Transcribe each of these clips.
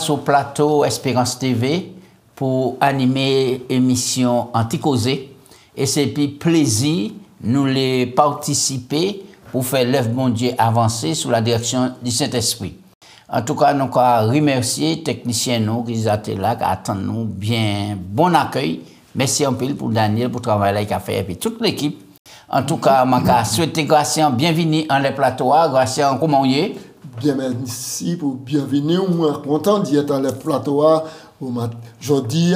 sur le plateau Espérance TV pour animer l'émission Anticausé. Et c'est puis plaisir nous les participer pour faire l'œuvre bon Dieu avancer sous la direction du Saint-Esprit. En tout cas, nous remercier les techniciens nous qui étaient là, qui attendent nous bien bon accueil. Merci un peu pour Daniel pour le travail qu'il a fait et puis toute l'équipe. En tout cas, je souhaite Gracien bienvenue en les plateaux. Gracien, comment vous êtes? Bien, merci pour bienvenue. Moi, content d'être dans les plateaux aujourd'hui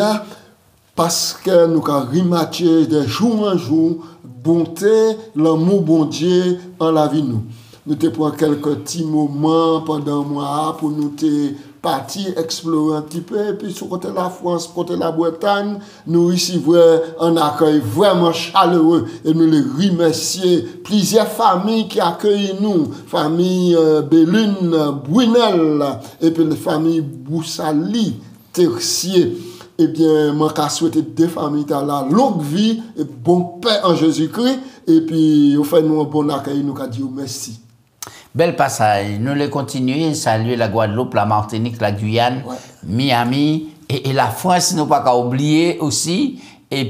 parce que nous avons remarqué de jour en jour bonté, l'amour bon Dieu en la vie nous. Nous te pris quelques petits moments pendant un mois pour nous te partir explorer un petit peu et puis sur côté la France, côté la Bretagne, nous recevons un accueil vraiment chaleureux et nous les remercions plusieurs familles qui accueillent nous, famille Bellune, Brunel et puis les familles Boussali, Tercier. Eh bien, moi, je souhaite deux familles dans la longue vie et bon paix en Jésus-Christ. Et puis, vous faites nous un bon accueil, nous avons dit merci. Bel passage. Nous les continuons, saluer la Guadeloupe, la Martinique, la Guyane, ouais. Miami et la France, nous pas qu'à oublier aussi. Et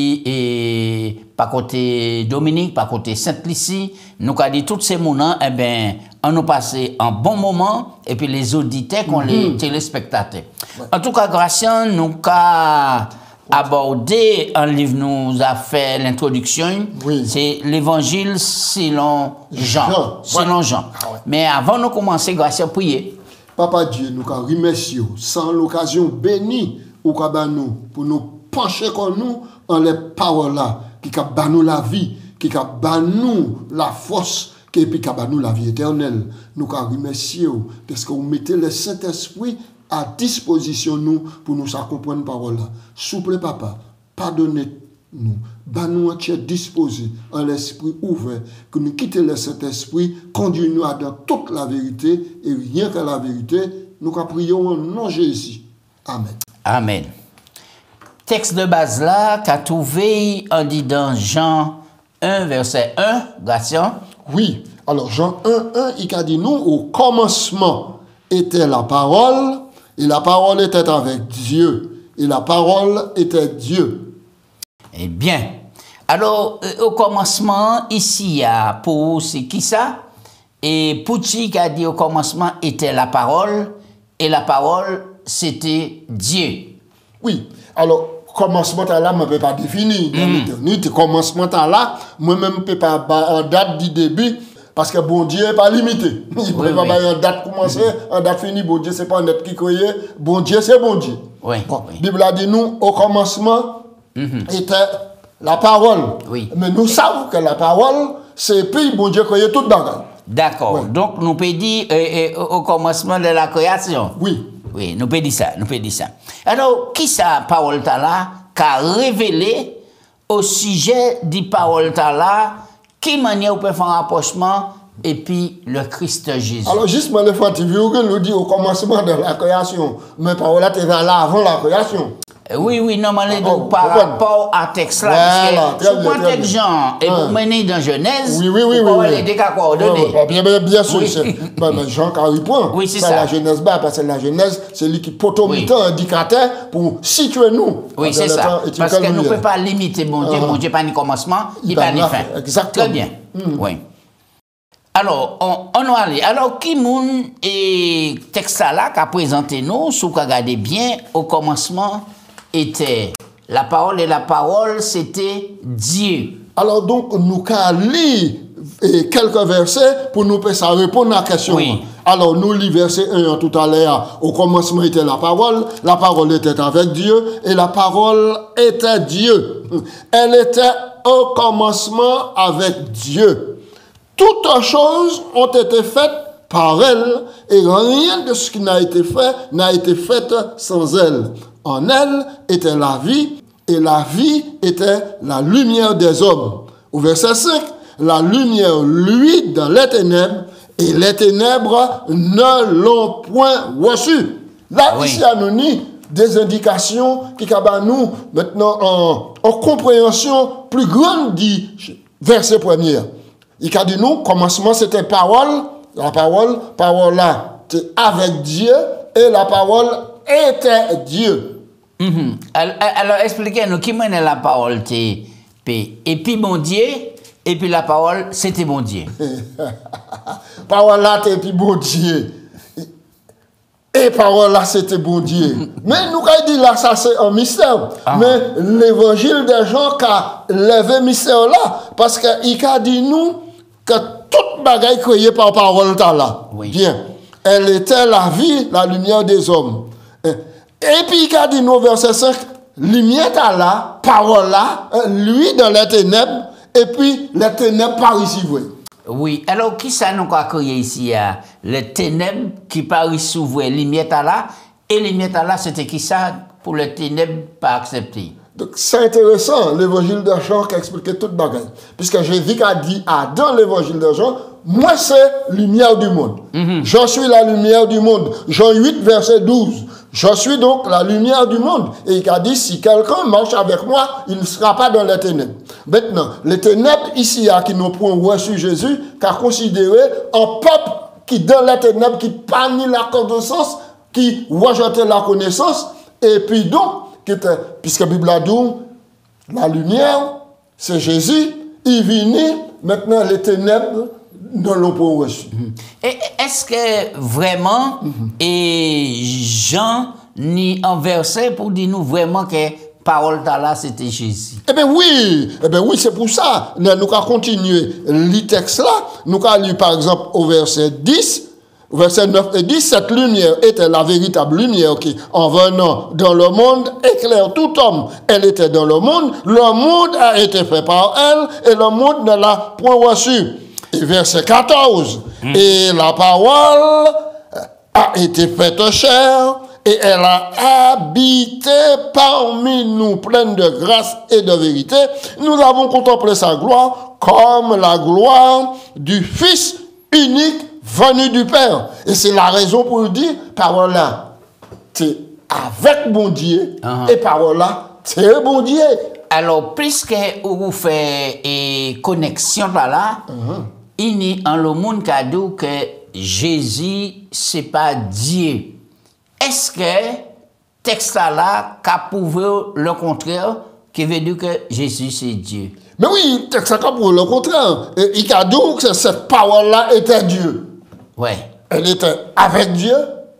puis, par côté Dominique, par côté Sainte-Lucie, nous avons dit tous ces moments, eh bien, on nous passé un bon moment, et puis les auditeurs, qu'on les téléspectateurs. Ouais. En tout cas, Gracien, nous avons abordé un livre, nous a fait l'introduction, oui. C'est l'Évangile selon Jean. Selon Jean. Ah ouais. Mais avant de commencer, Gracien, priez. Papa Dieu, nous avons remercié, sans l'occasion bénie, au nous, pour nous pencher comme nous en les paroles là, qui a nous la vie, qui a nous la force, qui a nous la vie éternelle. Nous avons remercié parce que vous mettez le Saint-Esprit à disposition nous pour nous comprendre parole là. Souple papa, pardonnez-nous, nous entier disposés en l'esprit ouvert, que nous quittons le Saint-Esprit, conduisons-nous dans toute la vérité et rien que la vérité. Nous prions en nom de Jésus. Amen. Amen. Texte de base là, qu'a trouvé en dit dans Jean 1, verset 1, Gracien. Oui, alors Jean 1, il a dit nous, au commencement était la parole, et la parole était avec Dieu, et la parole était Dieu. Eh bien, alors au commencement, ici, pour c'est qui ça? Et Pouchi qui a dit au commencement était la parole, et la parole c'était Dieu. Oui, alors commencement là, je ne peux pas définir. Le commencement là, moi-même, je ne peux pas en date du début, parce que bon Dieu n'est pas limité. Il ne peut pas en date commencer, en date finie. Bon Dieu, ce n'est pas net qui croyait. Bon Dieu, c'est bon Dieu. Oui. Bon, oui. La Bible a dit nous, au commencement, était la parole. Oui. Mais nous savons que la parole, c'est puis bon Dieu croyait tout dans. D'accord. Ouais. Donc, nous pouvons dire au commencement de la création. Oui. Oui, nous pouvons dire ça, Alors, qui ça, parole là, qu'a révélé au sujet de parole là, qui manière on peut faire un rapprochement et puis le Christ Jésus. Alors, justement, le fait que nous dit au commencement de la création, mais parole là, était là avant la création. Oui, normalement, par rapport à texte là, parce que si vous texte Jean et vous menez dans Genèse, vous avez des cas coordonnés. Bien sûr, c'est Jean qui répond. Oui, c'est ça. La Genèse, parce que la Genèse, c'est lui qui potomite un indicateur pour situer nous. Oui, c'est ça. Parce que nous ne pouvons pas limiter mon Dieu pas ni commencement, ni pas ni fin. Exactement. Très bien. Oui. Alors, on va aller. Alors, qui moun et texte là qu'a présenté nous, si vous regardez bien, au commencement, était la parole et la parole, c'était Dieu. Alors donc, nous allons lire quelques versets pour nous répondre à la question. Oui. Alors, nous lisons verset 1 tout à l'heure. Au commencement était la parole était avec Dieu, et la parole était Dieu. Elle était au commencement avec Dieu. Toutes choses ont été faites par elle, et rien de ce qui n'a été fait sans elle. En elle était la vie, et la vie était la lumière des hommes. Au verset 5, la lumière luit dans les ténèbres, et les ténèbres ne l'ont point reçu. Là, ici, à nous, des indications qui nous maintenant en compréhension plus grande du verset premier. Il a dit nous, commencement c'était parole, la parole là, c'est avec Dieu, et la parole était Dieu. Alors, expliquez-nous qui mène la parole, et puis mon Dieu, et puis la parole, c'était mon Dieu. Parole là, et puis bon Dieu. Et parole là, c'était bon Dieu. Mais nous, quand il dit là, ça c'est un mystère. Mais l'évangile des gens qui a levé mystère là, parce qu'il a dit nous que toute bagaille créée par parole là. Oui. Bien. Elle était la vie, la lumière des hommes. Et puis il a dit nous, verset 5, lumière là, parole là, lui dans les ténèbres, et puis les ténèbres par ici, oui. Oui, alors qui ça nous a créé ici? Les ténèbres qui paraissent s'ouvrir, lumière là, et lumière là, c'était qui ça pour les ténèbres pas accepter? Donc c'est intéressant, l'évangile de Jean qui explique toute bagaille. Puisque Jésus a dit dans l'évangile de Jean, moi c'est lumière du monde. Je suis la lumière du monde. Jean 8, verset 12. Je suis donc la lumière du monde. Et il a dit, si quelqu'un marche avec moi, il ne sera pas dans les ténèbres. Maintenant, les ténèbres ici, qui nous prend reçu Jésus, qu'a considéré un peuple qui dans les ténèbres, qui pas ni la connaissance, qui rejette la connaissance, et puis donc, puisque la Bible a dit, la lumière, c'est Jésus, il vient, maintenant les ténèbres ne l'ont pas reçu. Et est-ce que vraiment, et Jean ni un verset pour dire nous vraiment que parole là, c'était Jésus? Eh bien oui, c'est pour ça. Nous allons continuer le texte là. Nous allons lire par exemple au verset 10. Verset 9 et 10, cette lumière était la véritable lumière qui, en venant dans le monde, éclaire tout homme. Elle était dans le monde a été fait par elle, et le monde ne l'a point reçu. Et verset 14, et la parole a été faite chair, et elle a habité parmi nous, pleine de grâce et de vérité. Nous avons contemplé sa gloire comme la gloire du Fils unique venu du Père. Et c'est la raison pour dire, parole là, c'est avec bon Dieu, et parole là, c'est bon Dieu. Alors, puisque vous faites une connexion là, il y a le monde qui a dit que Jésus, c'est pas Dieu. Est-ce que texte là, qu'a prouvé le contraire, qui veut dire que Jésus, c'est Dieu? Mais oui, texte là, pour le contraire. Et il a dit que cette parole là était Dieu. Ouais. Elle était avec Dieu,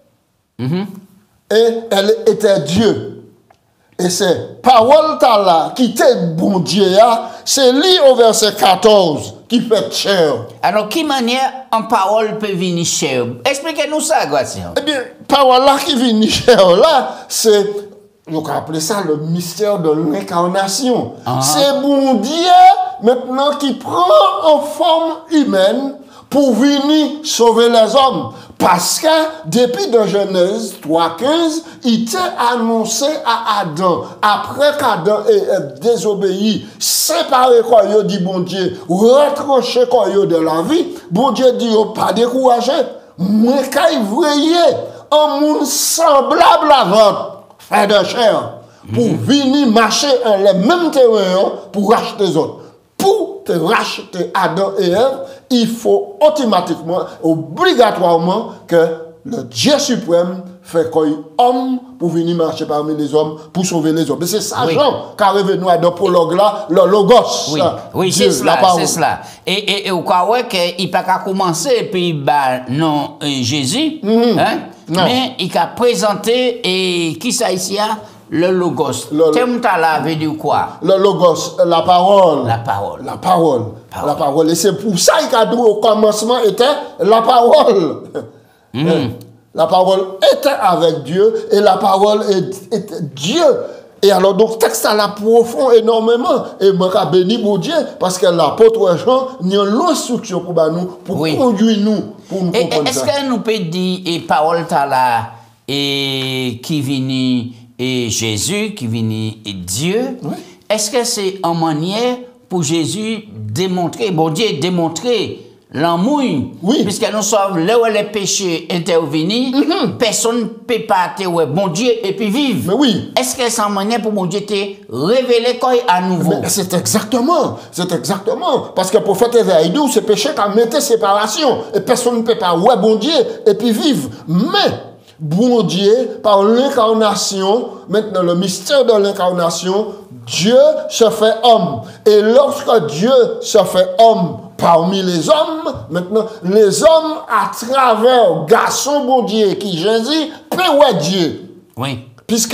et elle était Dieu. Et c'est parole là qui était bon Dieu, c'est lui au verset 14 qui fait chair. Alors, qui manière en parole peut venir chair? Expliquez-nous ça, Gratien. Eh bien, parole là qui vient chair là, c'est, on peut appeler ça le mystère de l'incarnation. C'est bon Dieu maintenant qui prend en forme humaine pour venir sauver les hommes. Parce que depuis de Genèse 3,15, il était annoncé à Adam, après qu'Adam ait désobéi, séparé quoi, il dit bon Dieu, retranché quoi de la vie, bon Dieu dit, pas découragé, moi qu'il voyait un monde semblable à votre fait de chair, pour venir marcher en les mêmes terrains pour racheter les autres. Pour te racheter Adam et Ève, il faut automatiquement, obligatoirement, que le Dieu suprême fait quoi homme pour venir marcher parmi les hommes, pour sauver les hommes. C'est ça, Jean, qui arrive nous à dans prologue là, le logos. Oui, c'est cela, c'est cela. Et au cas où il n'a pas commencé, et puis, non, Jésus, mais il a présenté, et qui ça ici, le logos. Thème là veut dire quoi? Le logos, la parole. La parole. La parole. La parole. Et c'est pour ça qu'il a dit au commencement était la parole. La parole était avec Dieu et la parole était Dieu. Et alors, donc, texte là profond énormément. Et moi, je béni mon Dieu parce que l'apôtre Jean, il y a l'instruction pour nous, pour conduire nous, pour nous comprendre. Est-ce que nous peut dire, et parole là, et qui vient, et Jésus, qui vient, et Dieu, est-ce que c'est en manière pour Jésus démontrer, bon Dieu démontrer l'amour, puisque nous sommes là où les péchés intervenus, personne ne peut pas te bon Dieu et puis vivre. Mais oui. Est-ce que c'est en manière pour mon Dieu te révéler quoi à nouveau? C'est exactement, parce que le prophète Ésaïe dit, c'est péché qui a mis séparation, et personne ne peut pas bon Dieu et puis vivre. Mais bon Dieu, par l'incarnation, maintenant le mystère de l'incarnation, Dieu se fait homme. Et lorsque Dieu se fait homme parmi les hommes, maintenant, les hommes, à travers garçon bon Dieu qui Jésus, peut Dieu. Oui. Puisque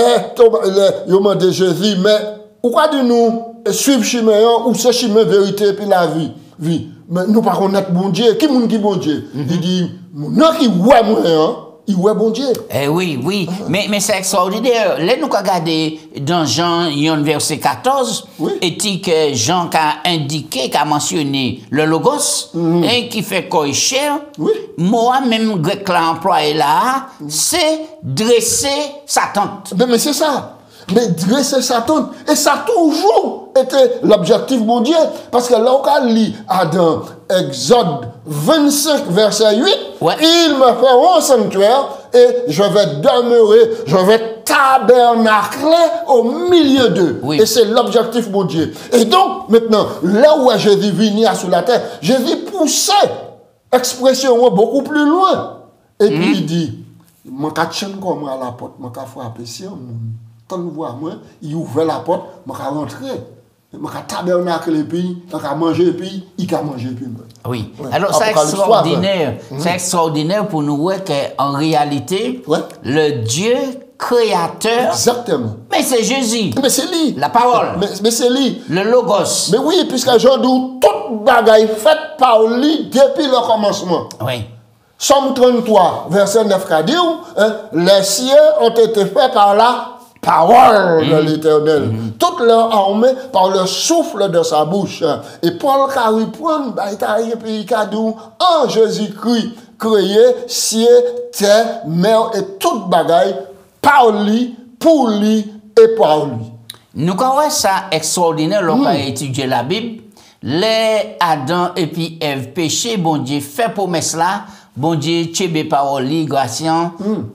ils ont demandé Jésus, mais pourquoi de nous suivre chemin ou ce chemin vérité puis la vie? Mais nous pas connaître bon Dieu. Qui est bon Dieu? Il dit, non qui ouais moi, il ouais bon Dieu. Eh oui, oui. Mais c'est extraordinaire. Là, nous regardons dans Jean, il y a un verset 14, et que Jean a indiqué, qui a mentionné le logos, et qui fait quoi cher. Moi-même, grec l'a employé là, c'est dresser sa tente. Mais c'est ça. Mais dresser sa tente. Et ça a toujours été l'objectif bon Dieu. Parce que là, on lit dans Exode 25, verset 8, ils me feront un sanctuaire et je vais demeurer, je vais tabernacler au milieu d'eux. Et c'est l'objectif mon Dieu. Et donc, maintenant, là où Jésus vient sur la terre, Jésus poussait l'expression beaucoup plus loin. Et puis il dit, je vais comme à la porte, je vais frapper si quand nous voit moi, il ouvre la porte, je vais rentrer. Je vais tabernacler, puis je vais manger, puis il va manger. Oui. Alors, c'est extraordinaire. C'est extraordinaire pour nous voir qu'en réalité, le Dieu créateur. Exactement. Mais c'est Jésus. Mais c'est lui. La parole. Mais c'est lui. Le logos. Mais oui, puisque aujourd'hui, toute bagaille faite par lui depuis le commencement. Oui. Somme 33, verset 9, qu'a dit, les cieux ont été faits par la parole de l'Éternel. Toute leur armée par le souffle de sa bouche. Et Paul a reprend, il a dit, en Jésus-Christ, créé cieux, terre, mer et toute bagaille par lui, pour lui et par lui. Nous avons ça extraordinaire lorsqu'on a étudié la Bible. Les Adam et puis Ève péché, bon Dieu fait promesse là. Bon Dieu, tchébé paroli, gratian,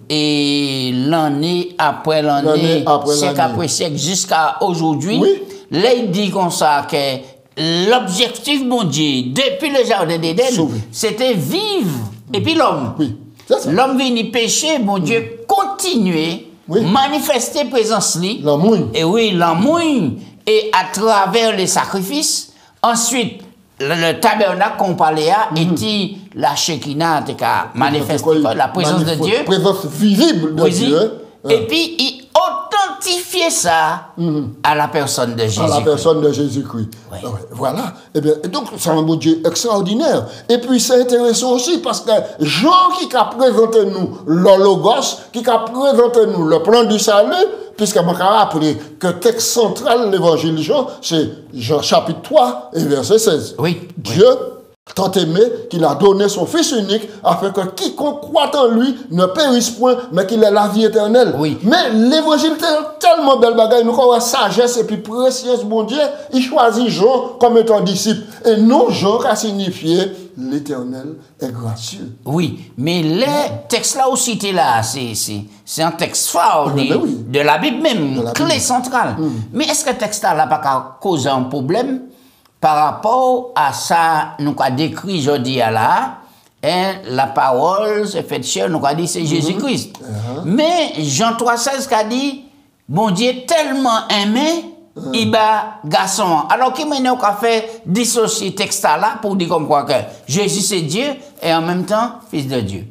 et l'année après l'année, siècle après siècle, jusqu'à aujourd'hui, là, il dit comme ça que l'objectif, bon Dieu, depuis le jardin d'Éden, c'était vivre. Et puis l'homme. L'homme vient pécher, bon Dieu, continuer, manifester présence li. Et oui, l'amour, et à travers les sacrifices, ensuite, le tabernacle qu'on parlait était la Shekinah, manifesté la présence de Dieu. Présence visible de Dieu. Et puis, il authentifiait ça à la personne de Jésus-Christ. À la personne de Jésus-Christ. Voilà. Et donc, c'est un bon Dieu extraordinaire. Et puis, c'est intéressant aussi parce que Jean qui a présenté nous le Logos, qui a présenté nous le plan du salut, puisque je me rappelle que le texte central de l'évangile Jean, c'est Jean chapitre 3 et verset 16. Dieu, tant aimé, qu'il a donné son Fils unique, afin que quiconque croit en lui ne périsse point, mais qu'il ait la vie éternelle. Mais l'évangile est tellement belle bagaille, nous avons sagesse et puis précieuse, bon Dieu, il choisit Jean comme étant disciple. Et non Jean qui a signifié l'Éternel est gracieux. Oui, mais les textes là aussi, là, c'est un texte fort de la Bible même, clé centrale. Mais est-ce que le texte là n'a pas causé un problème par rapport à ça, nous avons décrit aujourd'hui là, la parole s'est faite chair, nous avons dit c'est Jésus-Christ. Mais Jean 3,16 a dit, bon Dieu tellement aimé, il bat garçon. Alors, qui m'a fait dissocier ce texte là pour dire comme quoi que Jésus c'est Dieu et en même temps Fils de Dieu.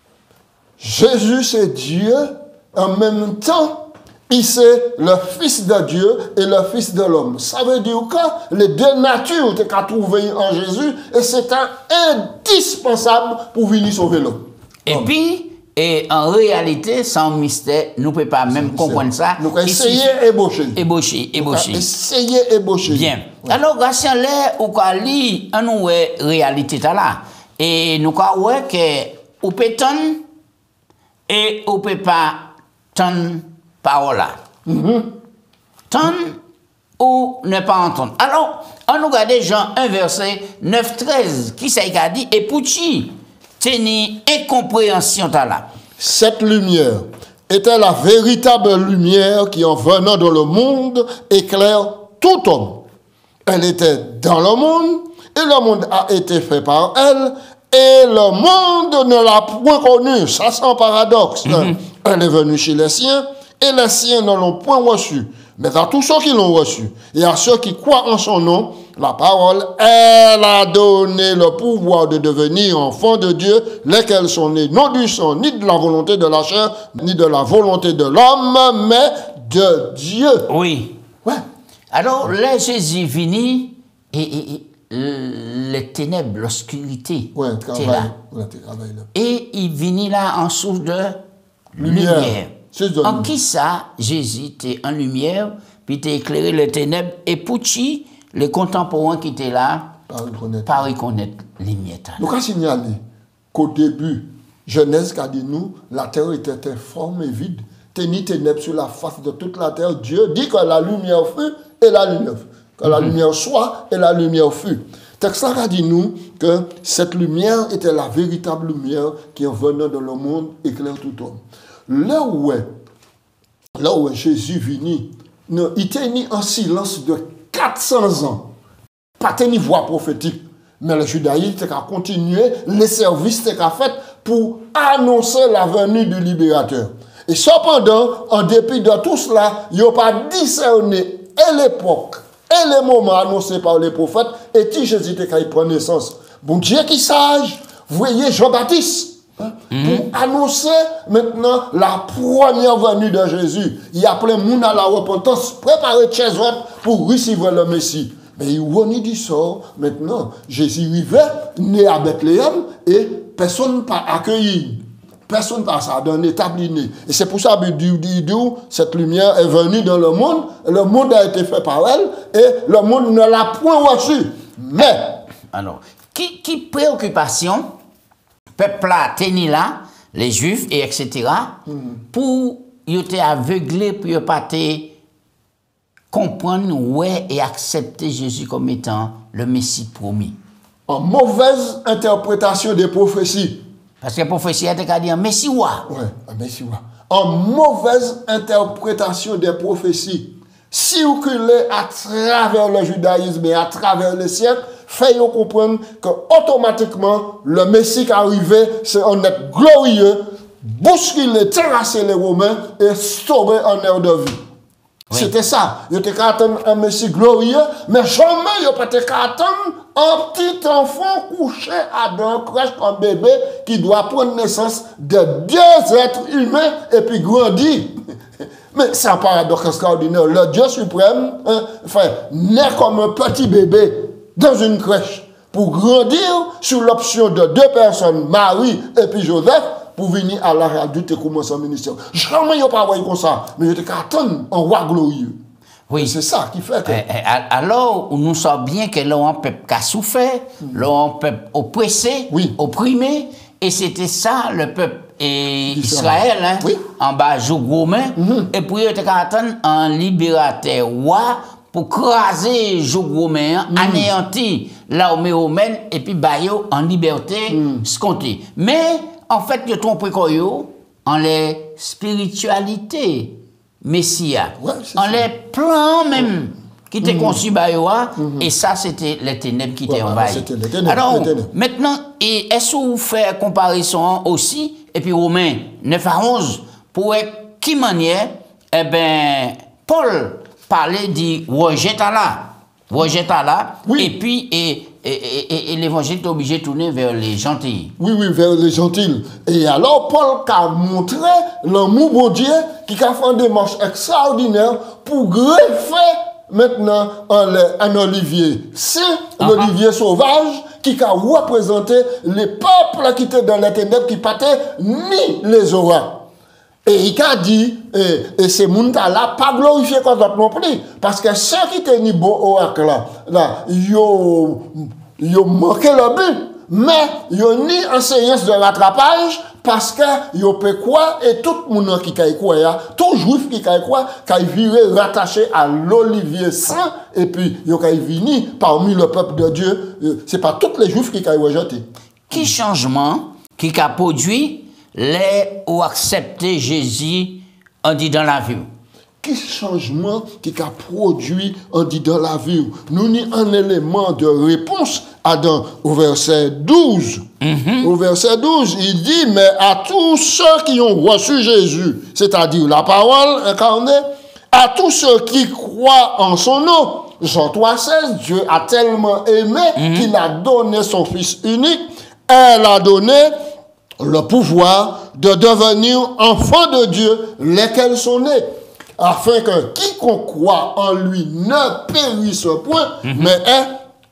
Jésus c'est Dieu, en même temps il c'est le Fils de Dieu et le Fils de l'homme. Ça veut dire que les deux natures sont trouvées en Jésus et c'est indispensable pour venir sauver l'homme. Et puis, et en réalité, sans mystère, nous ne pouvons pas même comprendre ça. Nous pouvons essayer ébaucher. Essayer ébaucher. Bien. Alors, grâce à l'air, on peut lire une réalité là. Et nous pouvons voir que on peut entendre et on ne peut pas entendre parole là. Entendre ou ne pas entendre. Alors, on nous regarde Jean 1, verset 9-13, qui s'est dit, et pour qui tenir incompréhension là. Cette lumière était la véritable lumière qui, en venant dans le monde, éclaire tout homme. Elle était dans le monde, et le monde a été fait par elle, et le monde ne l'a point connu. Ça, c'est un paradoxe. Elle est venue chez les siens, et les siens ne l'ont point reçu. Mais à tous ceux qui l'ont reçu, et à ceux qui croient en son nom, la parole, elle a donné le pouvoir de devenir enfants de Dieu, lesquels sont nés non du sang, ni de la volonté de la chair, ni de la volonté de l'homme, mais de Dieu. Oui. Ouais. Alors, là, Jésus vini, et les ténèbres, l'obscurité, Ouais, c'est là. travail là. Et il vini là en source de Lumière. lumière. En qui ça, Jésus était en lumière, puis il éclairé les ténèbres, et pour qui les contemporains qui étaient là, pas reconnaître les miettes. Nous avons signalé qu'au début, Genèse a dit nous, la terre était informe et vide. Tenir ténèbres sur la face de toute la terre. Dieu dit que la lumière fut et la lumière fut. Que la lumière soit et la lumière fut. Texte a dit nous que cette lumière était la véritable lumière qui en venant dans le monde éclaire tout homme. Là où est Jésus venu, il était ni en silence de 400 ans. Pas de voix prophétique. Mais le judaïsme a continué, les services a fait pour annoncer la venue du libérateur. Et cependant, en dépit de tout cela, il n'y a pas discerné et l'époque et les moments annoncés par les prophètes et qui Jésus qui prend naissance. Bon Dieu qui sage, voyez Jean-Baptiste. Pour annoncer maintenant la première venue de Jésus. Il a appelé moun à la repentance, préparer chez eux pour recevoir le Messie. Mais il y a du sort maintenant. Jésus arrivait, né à Bethléem, et personne n'a pas accueilli. Personne n'a pas ça dans l'établi né. Et c'est pour ça que cette lumière est venue dans le monde a été fait par elle, et le monde ne l'a point reçu. Mais, alors, qui préoccupation peuple là, tenir là, les Juifs, et etc., pour y être aveuglés, pour y pas comprendre, ouais, et accepter Jésus comme étant le Messie promis. En mauvaise interprétation des prophéties. Parce que la prophétie a dit un Messie ouah. Oui, un Messie ouah. En mauvaise interprétation des prophéties. Si vous culez à travers le judaïsme et à travers les siècles, fait-vous comprendre qu'automatiquement, le Messie qui est arrivé, c'est un être glorieux, bousculer, terrasser les Romains et sauver un air de vie. Oui. C'était ça. Il était qu'à attendre un Messie glorieux, mais jamais il n'y a pas qu'à attendre un petit enfant couché dans une crèche, un bébé qui doit prendre naissance de deux êtres humains et puis grandir. Mais c'est un paradoxe extraordinaire. Le Dieu suprême, naît comme un petit bébé dans une crèche pour grandir sur l'option de deux personnes, Marie et puis Joseph, pour venir à l'âge adulte et commencer son ministère. Jamais il n'y a pas comme ça, mais il y a attendre un roi glorieux. Oui. C'est ça qui fait que... Alors, nous savons bien que là, un peuple qui a souffert, là, un peuple oppressé, opprimé, et c'était ça, le peuple Israël, hein, en bas, jour romain, et puis il était attendre un libérateur roi pour craser jour romain, anéantir l'armée romaine, et puis bailler en liberté, ce compter. Mais, en fait, il y a trompé en les spiritualités messia, en les plans même qui étaient conçus par eux, et ça, c'était les ténèbres qui étaient envahis. Alors, maintenant, est-ce que vous faites comparaison aussi, et puis Romains 9 à 11, pour qui manière, eh bien, Paul parlait du rejet à là, et puis, et l'évangile est obligé de tourner vers les gentils. Oui, vers les gentils. Et alors, Paul a montré l'amour bon Dieu qui a fait une démarche extraordinaire pour greffer maintenant un olivier saint, un olivier sauvage qui a représenté les peuples qui étaient dans les ténèbres, qui partaient ni les aura. Et il a dit, et ces gens-là, pas glorifié comme d'autres non plus. Parce que ceux qui étaient ni beau oracle là, ils ont manqué le but. Mais ils ont ni enseignance de rattrapage, parce qu'ils ont fait quoi, et tout le monde qui a quoi, tout juif qui a quoi, qui a viré rattaché à l'olivier saint, et puis ils ont venu parmi le peuple de Dieu. Ce n'est pas tous les juifs qui ont rejeté. Quel changement qui a produit les ou accepter Jésus on dit dans la vie? qui changement qui a produit en dit dans la vie. Nous ni un élément de réponse au verset 12. Au verset 12, il dit, mais à tous ceux qui ont reçu Jésus, c'est-à-dire la parole incarnée, à tous ceux qui croient en son nom, Jean 3,16, Dieu a tellement aimé qu'il a donné son Fils unique, elle a donné le pouvoir de devenir enfants de Dieu, lesquels sont nés, afin que quiconque croit en lui ne périsse point, mais ait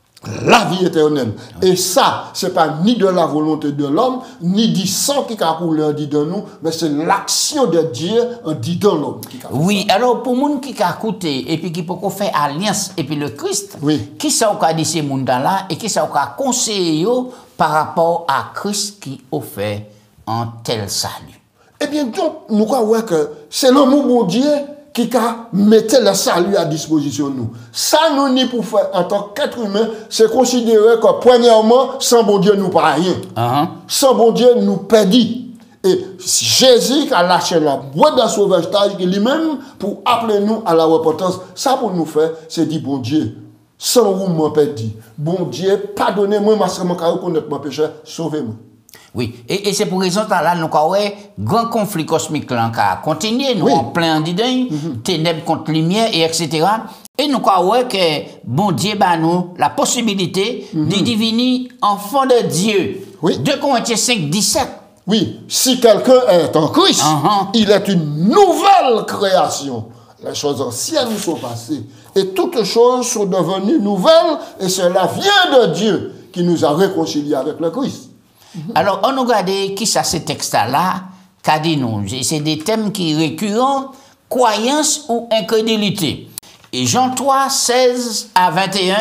la vie éternelle. Et ça, c'est pas ni de la volonté de l'homme, ni du sang qui a coulé en dit de nous, mais c'est l'action de Dieu en dit dans l'homme. Oui, alors pour les gens qui a écouté et puis qui peut faire alliance et puis le Christ, qui ça a dit ces gens-là et qui ça a conseillé par rapport à Christ qui offert un tel salut? Eh bien, donc, nous croyons que c'est l'amour de Dieu qui a mis le salut à disposition de nous. Ça, nous n'y pour faire en tant qu'être humain, c'est considérer que, premièrement, sans bon Dieu, nous pas rien. Sans bon Dieu, nous perdit. Et Jésus a lâché la boîte de sauvetage lui-même pour appeler nous à la repentance. Ça, pour nous faire, c'est dire, bon Dieu, sans vous m'en perdit. Bon Dieu, pardonnez-moi, parce que je reconnaître mon péché, sauvez-moi. Oui, et c'est pour raison que là, nous avons un grand conflit cosmique qui a continué, nous en plein d'idées, ténèbres contre lumière, et etc. Et nous avons que bon Dieu bah nous la possibilité de devenir enfant de Dieu. 2 Corinthiens 5, 17. Oui, si quelqu'un est en Christ, il est une nouvelle création. Les choses anciennes sont passées. Et toutes choses sont devenues nouvelles, et cela vient de Dieu qui nous a réconciliés avec le Christ. Alors, on regarde qui ça ces textes-là, qu'a dit nous. C'est des thèmes qui sont récurrents, croyance ou incrédulité. Et Jean 3, 16 à 21,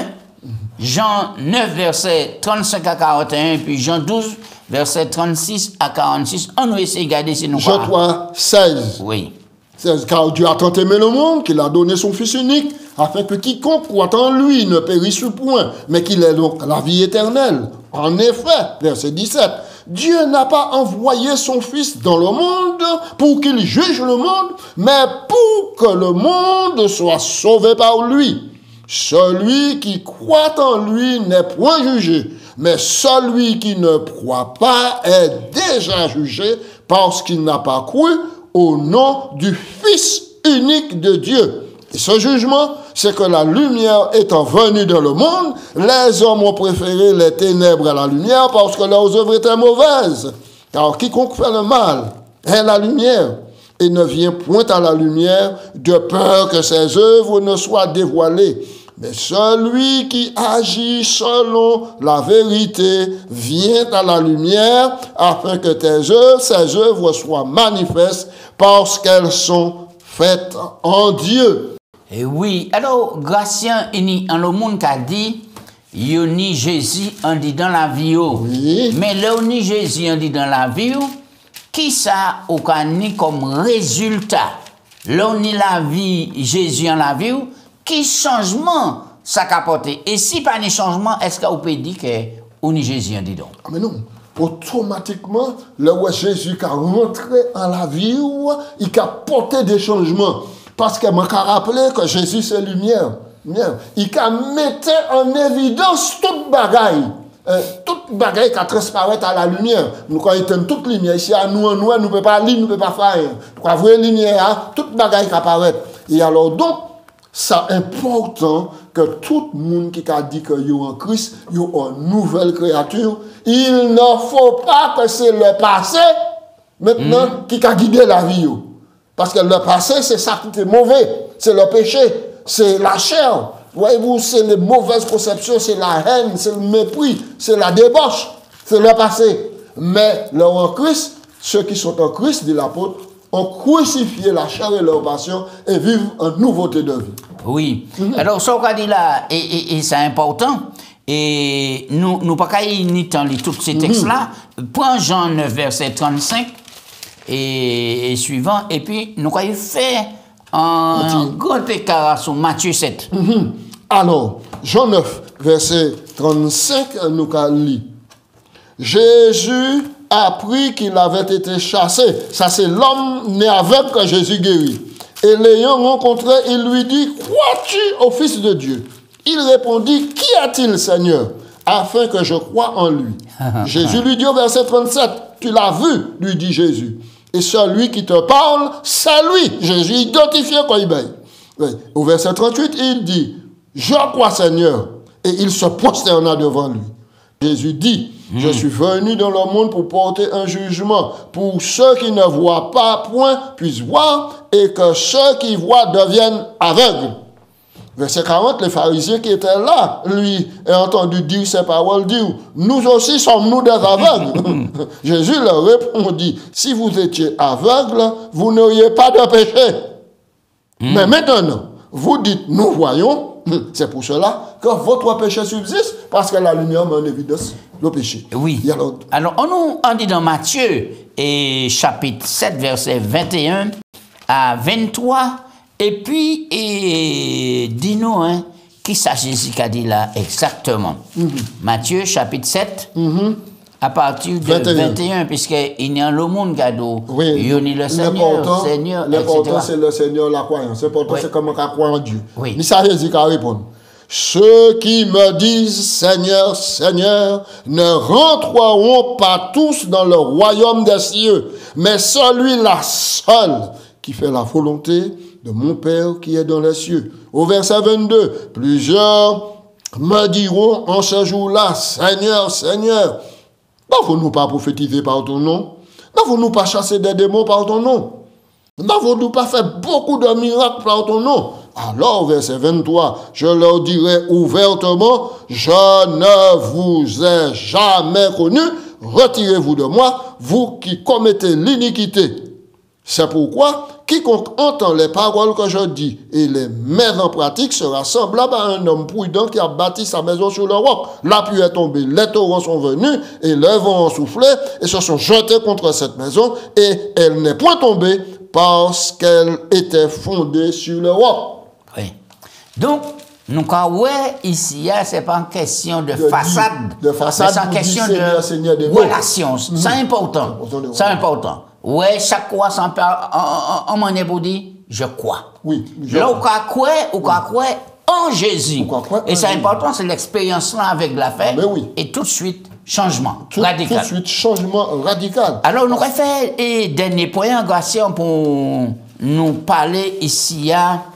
Jean 9, verset 35 à 41, puis Jean 12, verset 36 à 46. On nous essaie de regarder si nous Jean 3, 16. Oui. 16. Car Dieu a tant aimé le monde qu'il a donné son Fils unique, afin que quiconque croit en lui ne périsse point, mais qu'il ait donc la vie éternelle. En effet, verset 17, Dieu n'a pas envoyé son Fils dans le monde pour qu'il juge le monde, mais pour que le monde soit sauvé par lui. Celui qui croit en lui n'est point jugé, mais celui qui ne croit pas est déjà jugé parce qu'il n'a pas cru au nom du Fils unique de Dieu. Et ce jugement, c'est que la lumière étant venue dans le monde, les hommes ont préféré les ténèbres à la lumière parce que leurs œuvres étaient mauvaises. Car quiconque fait le mal est la lumière et ne vient point à la lumière de peur que ses œuvres ne soient dévoilées. Mais celui qui agit selon la vérité vient à la lumière afin que ses œuvres soient manifestes parce qu'elles sont faites en Dieu. Et oui, alors, Gratien, en le monde qui a dit, ni Jésus en dit dans la vie. Oui. Mais là, ni Jésus en dit dans la vie, qui ça au ni comme résultat? Là, ni la vie, Jésus en la vie, qui changement ça a apporté? Et si pas de changement, est-ce qu'on peut dire que on ni Jésus en dit donc? Ah mais non. Automatiquement, là où Jésus est rentré en la vie, il a porté des changements. Parce que je me rappelle que Jésus c'est lumière. Il a mis en évidence toute bagaille. Toute bagaille qui a transparaît à la lumière. Nous quand il y toute lumière ici à nous, nous ne pouvons pas lire, nous ne pouvons pas faire. Nous avons la lumière, toute bagaille qui apparaît. Et alors donc, c'est important que tout le monde qui a dit que est en Christ, est une nouvelle créature. Il ne faut pas que c'est le passé maintenant qui a guidé la vie. Parce que le passé, c'est ça qui est mauvais. C'est le péché, c'est la chair. Voyez-vous, c'est les mauvaises conceptions, c'est la haine, c'est le mépris, c'est la débauche. C'est le passé. Mais là en Christ, ceux qui sont en Christ, dit l'apôtre, ont crucifié la chair et leur passion et vivent en nouveauté de vie. Oui. Alors, ce qu'on dit là, et c'est important, et nous pas qu'à ni tant lire tous ces textes-là. Prends Jean 9, verset 35 et suivant, et puis nous allons faire un grand écart sur Matthieu 7. Alors, Jean 9, verset 35, nous allons lire. Jésus apprit qu'il avait été chassé. Ça, c'est l'homme né avec que Jésus guérit. Et l'ayant rencontré, il lui dit, crois-tu au Fils de Dieu? Il répondit, qu'y a-t-il, Seigneur, afin que je croie en lui? Jésus lui dit au verset 37, tu l'as vu, lui dit Jésus. Et celui qui te parle, c'est lui. Jésus identifié quand il baille. Oui. Au verset 38, il dit, je crois, Seigneur. Et il se prosterna devant lui. Jésus dit, je suis venu dans le monde pour porter un jugement, pour ceux qui ne voient pas point puissent voir, et que ceux qui voient deviennent aveugles. Verset 40, les pharisiens qui étaient là, lui, a entendu dire ces paroles, dire, nous aussi sommes-nous des aveugles. Jésus leur répondit, si vous étiez aveugles, vous n'auriez pas de péché. Mais maintenant, vous dites, nous voyons, c'est pour cela que votre péché subsiste, parce que la lumière met en évidence le péché. Oui. Alors, on dit dans Matthieu, et chapitre 7, verset 21 à 23, et puis, dis-nous, hein, qui ça Jésus qui a dit là exactement? Matthieu, chapitre 7, à partir de 21, puisqu'il y a le monde qui a dit, il y a le Seigneur, l'important, c'est le Seigneur, la croyance. L'important, c'est comment on croit en Dieu. Oui. Mais ça, Jésus qui a répondu. Ceux qui me disent Seigneur, Seigneur, ne rentreront pas tous dans le royaume des cieux, mais celui-là seul qui fait la volonté de mon Père qui est dans les cieux. Au verset 22, plusieurs me diront en ce jour-là, Seigneur, Seigneur, n'avons-nous pas prophétisé par ton nom? N'avons-nous pas chassé des démons par ton nom? N'avons-nous pas fait beaucoup de miracles par ton nom? Alors, verset 23, je leur dirai ouvertement, je ne vous ai jamais connu, retirez-vous de moi, vous qui commettez l'iniquité. C'est pourquoi, quiconque entend les paroles que je dis et les met en pratique sera semblable à un homme prudent qui a bâti sa maison sur le roc. La pluie est tombée, les torrents sont venus et les vents ont soufflé et se sont jetés contre cette maison et elle n'est point tombée parce qu'elle était fondée sur le roc. Oui. Donc, nous, quand ici, ce n'est pas une question de façade, mais c'est une question de relation. C'est important. C'est important. Ouais, chaque fois, on m'en est pour dire, je crois. Oui. Là, on croit en Jésus. Et c'est important, c'est l'expérience là avec la fête. Et tout de suite, changement radical. Tout de suite, changement radical. Alors, nous allons faire un dernier point, Gratien, pour nous parler ici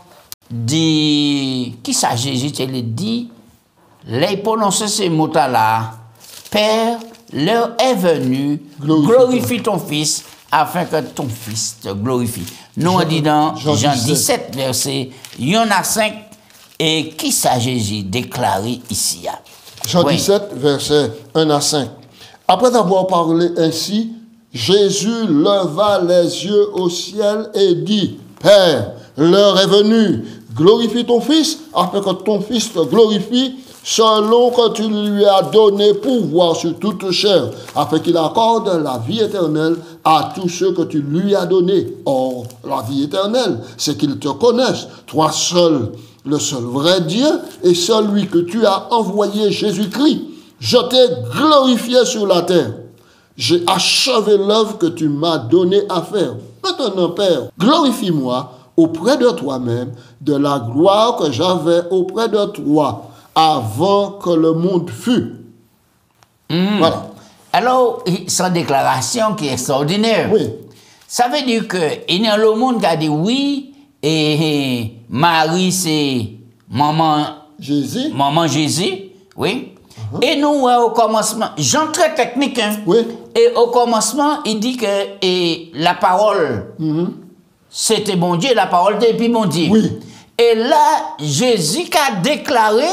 de qui ça Jésus te le dit, les prononcer ces mots-là, Père, l'heure est venue, glorifie ton Fils, afin que ton Fils te glorifie. Nous on dit dans Jean 17, verset 1 à 5, et qui ça Jésus déclaré ici? Jean 17, verset 1 à 5. Après avoir parlé ainsi, Jésus leva les yeux au ciel et dit, Père, l'heure est venue, glorifie ton Fils, afin que ton Fils te glorifie, selon que tu lui as donné pouvoir sur toute chair, afin qu'il accorde la vie éternelle à tous ceux que tu lui as donnés. Or, la vie éternelle, c'est qu'ils te connaissent, toi seul, le seul vrai Dieu, et celui que tu as envoyé, Jésus-Christ. Je t'ai glorifié sur la terre. J'ai achevé l'œuvre que tu m'as donné à faire. Maintenant, Père, glorifie-moi auprès de toi-même de la gloire que j'avais auprès de toi avant que le monde fût. Voilà. Alors, c'est une déclaration qui est extraordinaire. Oui. Ça veut dire qu'il y a le monde qui a dit oui, et Marie, c'est maman Jésus. Maman Jésus, oui. Et nous, au commencement, Jean très technique, hein. Oui. Et au commencement, il dit que la parole, c'était bon Dieu, la parole était puis bon Dieu. Oui. Et là, Jésus qui a déclaré,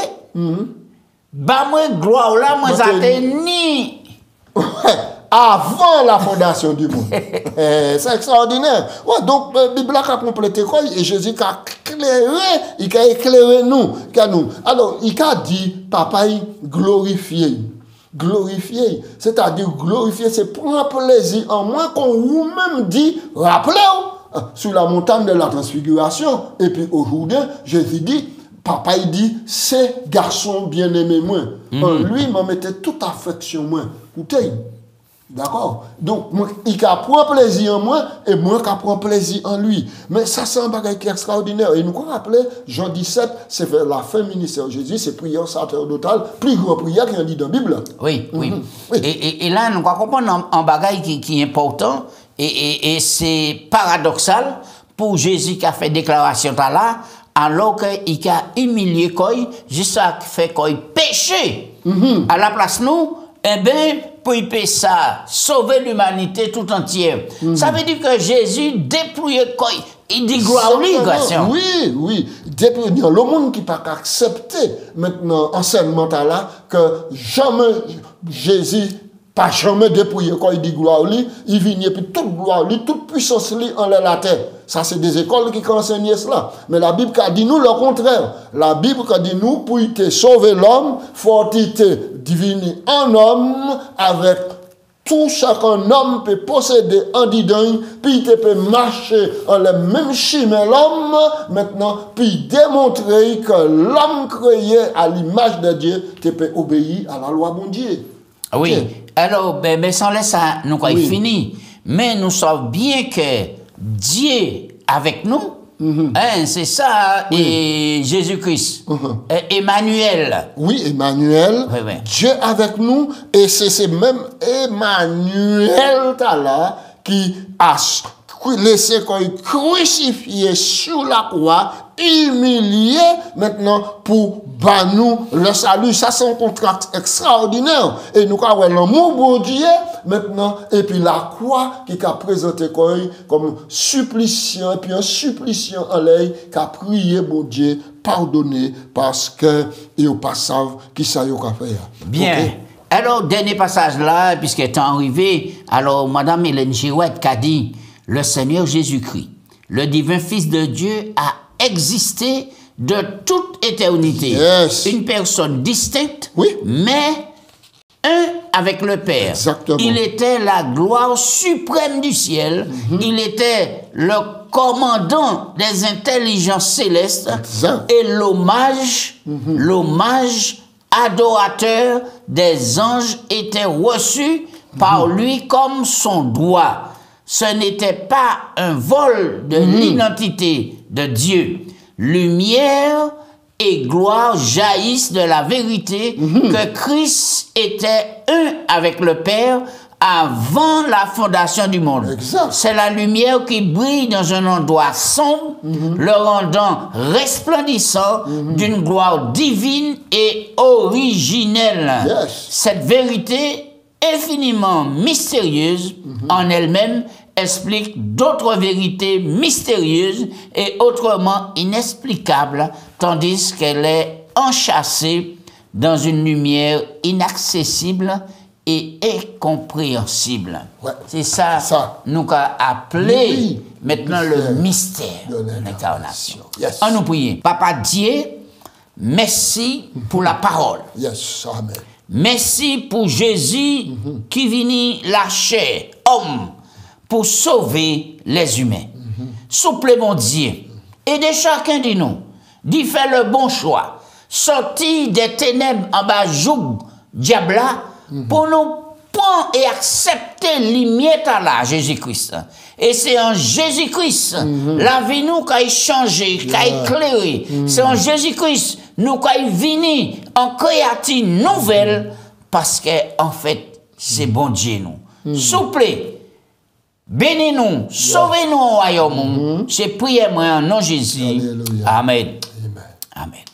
bah moi, gloire là, moi, ça ni. Avant la fondation du monde. C'est extraordinaire. Ouais, donc, la Bible a complété quoi? Et Jésus a éclairé nous. Alors, il a dit, papa, glorifié. Glorifié. C'est-à-dire, glorifier, c'est prendre plaisir en moi qu'on vous-même dit, rappelez-vous, sur la montagne de la transfiguration. Et puis aujourd'hui, Jésus dit, papa, il dit, c'est garçon bien-aimé moi. En lui, m'en mettait toute affection moi. Écoutez, D'accord? Donc, il prend plaisir en moi et moi qui prend plaisir en lui. Mais ça, c'est un bagage qui est extraordinaire. Et nous qu'on rappelait, Jean 17, c'est vers la fin du ministère de Jésus, c'est prière sacerdotale, plus grande prière qu'il y a dit dans la Bible. Oui, oui. Et là, nous comprenons un bagage qui est important et c'est paradoxal pour Jésus qui a fait déclaration là, alors qu'il a humilié quoi, jusqu'à fait quoi péché. À la place nous, eh bien, pour y payer ça, sauver l'humanité tout entière. Ça veut dire que Jésus dépouillé quoi? Il dit gloire à Oui, oui. Dépouillé. Le monde qui n'a pas accepté maintenant enseignement là, que jamais Jésus pas jamais dépouillé quoi, il dit gloire à lui, il vient et puis toute gloire à lui, toute puissance lui en la terre. Ça, c'est des écoles qui enseignent cela. Mais la Bible a dit nous le contraire. La Bible a dit nous, pour te sauver l'homme, faut te diviner un homme avec tout chacun homme peut posséder un didin, puis il peut marcher en le même chemin l'homme, maintenant, puis démontrer que l'homme créé à l'image de Dieu, te peut obéir à la loi de Dieu. Oui. Okay. Alors, ben, sans laisser ça, nous quand il finit. Mais nous savons bien que Dieu avec nous, hein, c'est ça, et Jésus-Christ. Emmanuel. Oui, Emmanuel. Oui, oui. Dieu avec nous, et c'est même Emmanuel là qui a laissé crucifié sur la croix, humilié maintenant pour nous le salut. Ça, c'est un contrat extraordinaire. Et nous avons l'amour de Dieu maintenant, et puis la croix qui a présenté comme suppliciant, et puis un suppliciant en l'air qui a prié mon Dieu, pardonner parce que il n'y a pas savent qui ça y a faire. Bien. Okay. Alors, dernier passage là, puisqu'il est arrivé, alors Madame Hélène Girouette qui a dit, le Seigneur Jésus-Christ, le divin Fils de Dieu, a existé de toute éternité. Yes. Une personne distincte, oui, mais un avec le Père. Exactement. Il était la gloire suprême du ciel. Il était le commandant des intelligences célestes. Exact. Et l'hommage adorateur des anges était reçu par lui comme son droit. Ce n'était pas un vol de l'identité de Dieu. Lumière et gloire jaillissent de la vérité que Christ était un avec le Père avant la fondation du monde. C'est la lumière qui brille dans un endroit sombre, le rendant resplendissant d'une gloire divine et originelle. Yes. Cette vérité infiniment mystérieuse en elle-même explique d'autres vérités mystérieuses et autrement inexplicables, tandis qu'elle est enchâssée dans une lumière inaccessible et incompréhensible. Ouais. C'est ça, nous avons appelé maintenant le mystère de l'incarnation. Yes. On nous prie. Papa Dieu, merci pour la parole. Yes. Amen. Merci pour Jésus qui vient la chair, homme, pour sauver les humains. Souple mon Dieu, aidez chacun de nous d'y faire le bon choix, sortir des ténèbres en bas joug diabla pour nous prendre et accepter l'imiette à la Jésus-Christ. Et c'est en Jésus-Christ, la vie nous qui a changé, qui a éclairé. C'est en Jésus-Christ, nous qui a venu en créative nouvelle, parce que en fait, c'est bon Dieu nous. Souple, bénis-nous, sauvez-nous au royaume. C'est prière moi en nom de Jésus. Alléluia. Amen. Amen. Amen.